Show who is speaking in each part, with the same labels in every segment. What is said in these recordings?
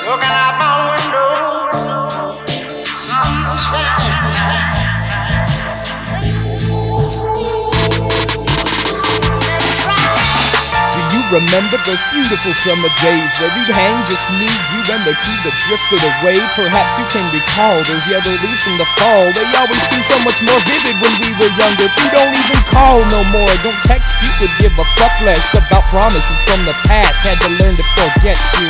Speaker 1: Looking out my window, sun's shining.
Speaker 2: Do you remember those beautiful summer days where we'd hang, just me, you, and the crew that drifted away? Perhaps you can recall those yellow leaves from the fall. They always seem so much more vivid when we were younger. We don't even call no more, don't text, you could give a fuck less about promises from the past. Had to learn to forget you.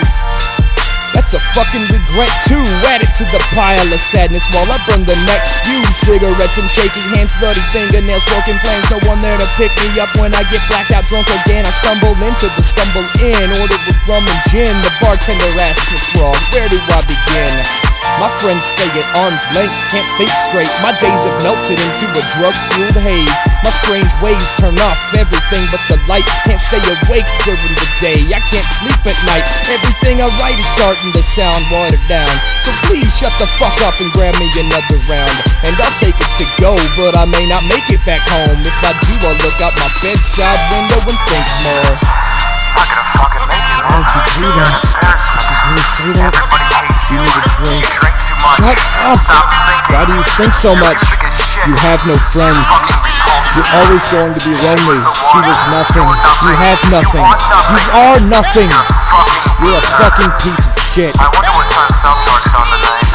Speaker 2: That's a fucking regret too. Add it to the pile of sadness while I burn the next few cigarettes and shaky hands, bloody fingernails, broken plans. No one there to pick me up when I get blacked out drunk again. I stumble into the stumble in, ordered with rum and gin. The bartender asked what's wrong, where do I begin? My friends stay at arm's length, can't think straight. My days have melted into a drug-fueled haze. My strange ways turn off everything but the lights. Can't stay awake during the day, I can't sleep at night. Everything I write is starting to sound watered down. So please shut the fuck up and grab me another round, and I'll take it to go, but I may not make it back home. If I do, I'll look out my bedside window and think more.
Speaker 3: Not gonna fucking make it.
Speaker 2: How'd you do that? Did you really say that?
Speaker 3: Everybody hates
Speaker 2: You need a drink.
Speaker 3: You drink too much.
Speaker 2: Shut up!
Speaker 3: Stop thinking.
Speaker 2: Why do you think so much?
Speaker 3: Music is shit.
Speaker 2: You have no friends.
Speaker 3: Fucking repulsive.
Speaker 2: You're always going to be lonely. She was nothing. You have nothing. You are nothing. You're a fucking piece of shit.
Speaker 3: I wonder what time South Park's on tonight.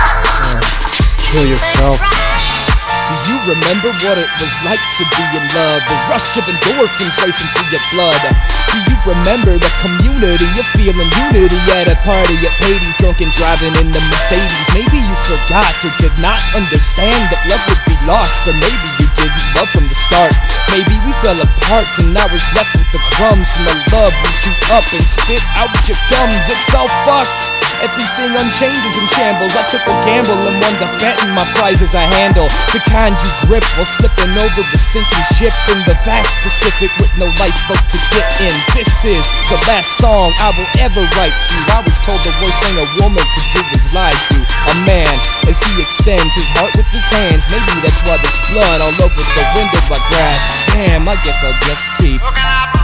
Speaker 2: Just kill yourself. Do you remember what it was like to be in love? The rush of endorphins racing through your blood. Do you remember the community of feeling unity at a party at Patey's, drunk and driving in the Mercedes? Maybe you forgot or did not understand that love would be lost, or maybe you didn't love from the start. Maybe we fell apart and I was left with the crumbs from the love we chewed up and spit out your gums. It's all fucked. Everything unchained is in shambles. I took a gamble and won the bet, and my prizes I handle. The kind you grip while slipping over the sinking ship in the vast Pacific with no lifeboat to get in. This is the last song I will ever write you. I was told the worst thing a woman could do is lie to a man as he extends his heart with his hands. Maybe that's why there's blood all over the window I grasp. Damn, I guess I'll just keep
Speaker 1: Looking out